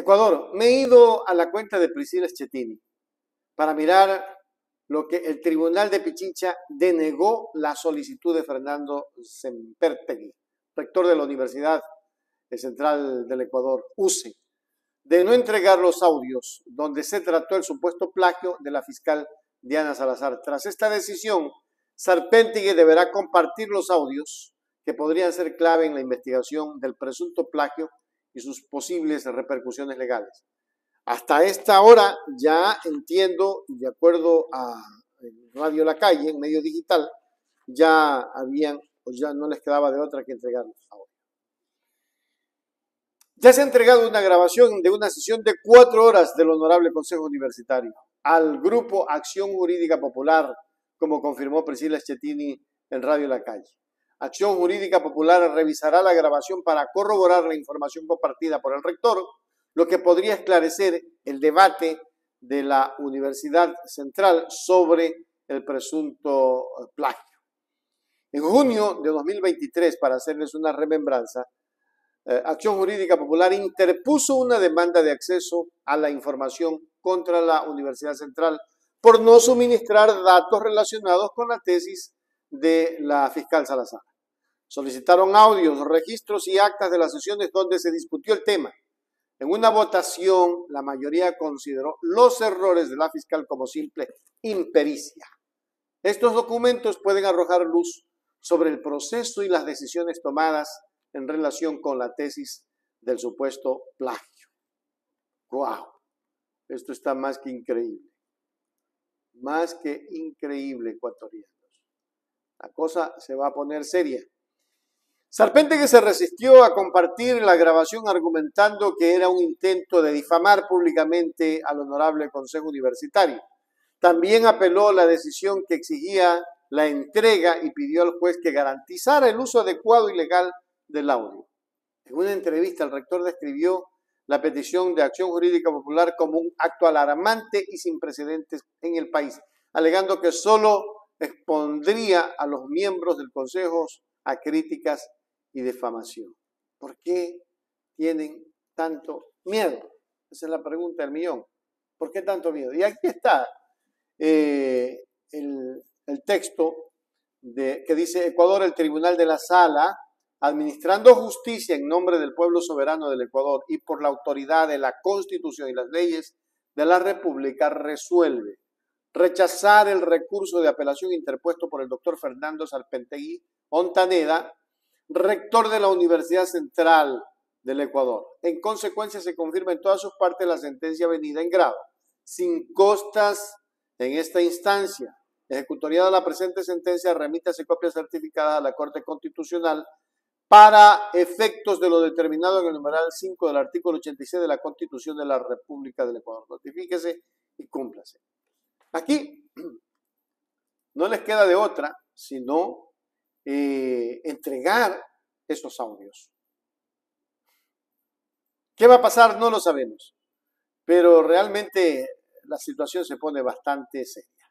Ecuador, me he ido a la cuenta de Priscila Schettini para mirar lo que el Tribunal de Pichincha denegó la solicitud de Fernando Sempertegui, rector de la Universidad Central del Ecuador, UCE, de no entregar los audios donde se trató el supuesto plagio de la fiscal Diana Salazar. Tras esta decisión, Sempertegui deberá compartir los audios que podrían ser clave en la investigación del presunto plagio y sus posibles repercusiones legales. Hasta esta hora ya entiendo, de acuerdo a Radio La Calle, en medio digital, ya no les quedaba de otra que entregarlos ahora. Ya se ha entregado una grabación de una sesión de 4 horas del Honorable Consejo Universitario al Grupo Acción Jurídica Popular, como confirmó Priscila Schettini en Radio La Calle. Acción Jurídica Popular revisará la grabación para corroborar la información compartida por el rector, lo que podría esclarecer el debate de la Universidad Central sobre el presunto plagio. En junio de 2023, para hacerles una remembranza, Acción Jurídica Popular interpuso una demanda de acceso a la información contra la Universidad Central por no suministrar datos relacionados con la tesis de la fiscal Salazar. Solicitaron audios, registros y actas de las sesiones donde se discutió el tema. En una votación, la mayoría consideró los errores de la fiscal como simple impericia. Estos documentos pueden arrojar luz sobre el proceso y las decisiones tomadas en relación con la tesis del supuesto plagio. ¡Wow! Esto está más que increíble. Más que increíble, ecuatorianos. La cosa se va a poner seria. Sempertegui se resistió a compartir la grabación argumentando que era un intento de difamar públicamente al Honorable Consejo Universitario. También apeló a la decisión que exigía la entrega y pidió al juez que garantizara el uso adecuado y legal del audio. En una entrevista, el rector describió la petición de Acción Jurídica Popular como un acto alarmante y sin precedentes en el país, alegando que solo expondría a los miembros del Consejo a críticas y difamación. ¿Por qué tienen tanto miedo? Esa es la pregunta del millón. ¿Por qué tanto miedo? Y aquí está el texto que dice: Ecuador, el Tribunal de la Sala, administrando justicia en nombre del pueblo soberano del Ecuador y por la autoridad de la Constitución y las leyes de la República, resuelve rechazar el recurso de apelación interpuesto por el doctor Fernando Sempertegui Ontaneda, rector de la Universidad Central del Ecuador. En consecuencia, se confirma en todas sus partes la sentencia venida en grado, sin costas en esta instancia. Ejecutoriada la presente sentencia, remítase copias certificadas a la Corte Constitucional para efectos de lo determinado en el numeral 5 del artículo 86 de la Constitución de la República del Ecuador. Notifíquese y cúmplase. Aquí no les queda de otra sino entregar esos audios. ¿Qué va a pasar? No lo sabemos, pero realmente la situación se pone bastante seria.